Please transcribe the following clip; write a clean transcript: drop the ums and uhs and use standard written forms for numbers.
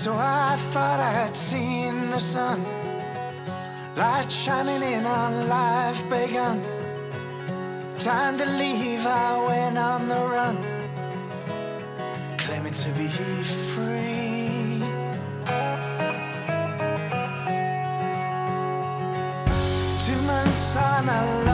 So I thought I had seen the sun, light shining in on life begun. Time to leave, I went on the run, claiming to be free. 2 months on, I